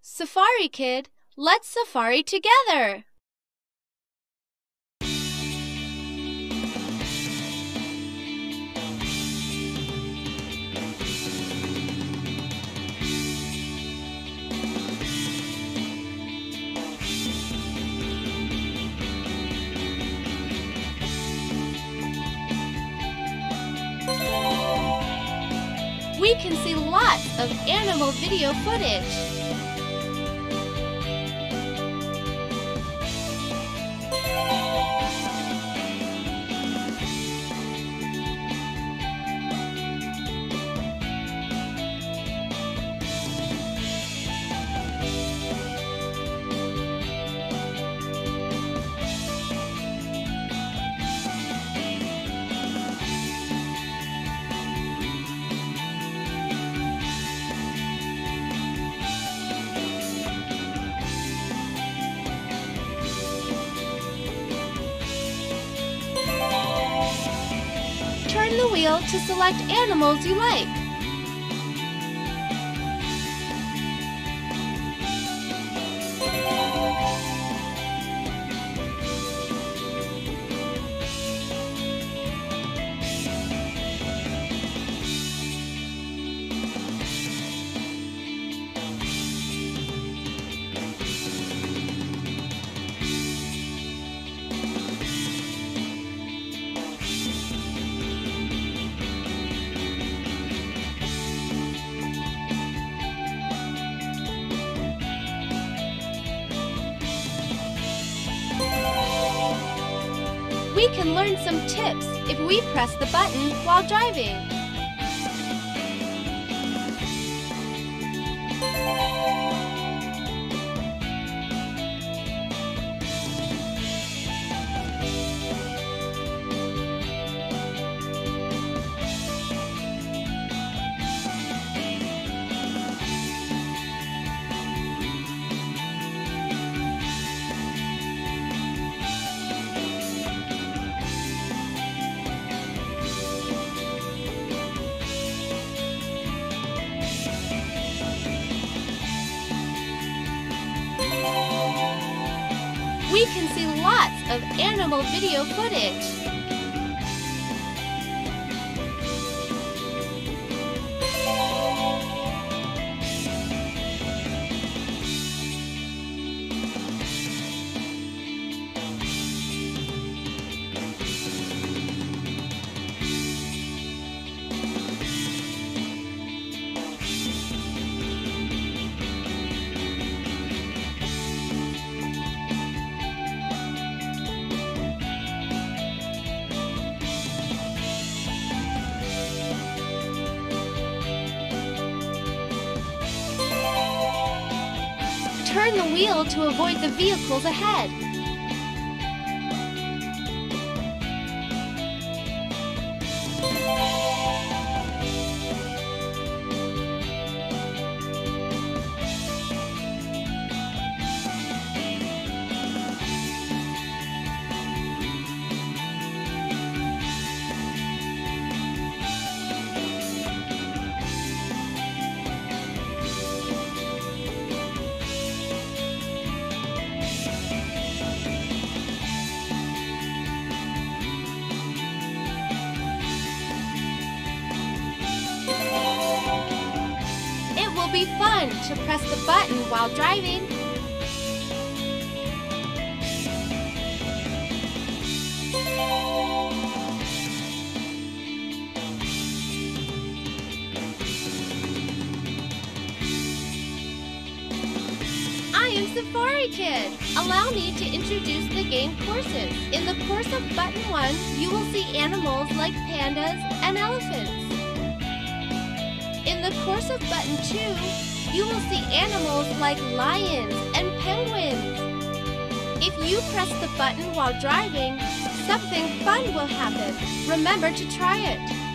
Safari Kid, let's safari together! We can see lots of animal video footage. Turn the wheel to select animals you like. We can learn some tips if we press the button while driving. We can see lots of animal video footage. Turn the wheel to avoid the vehicles ahead. It will be fun to press the button while driving. I am Safari Kid. Allow me to introduce the game courses. In the course of Button 1, you will see animals like pandas and elephants. In the course of Button 2, you will see animals like lions and penguins. If you press the button while driving, something fun will happen. Remember to try it.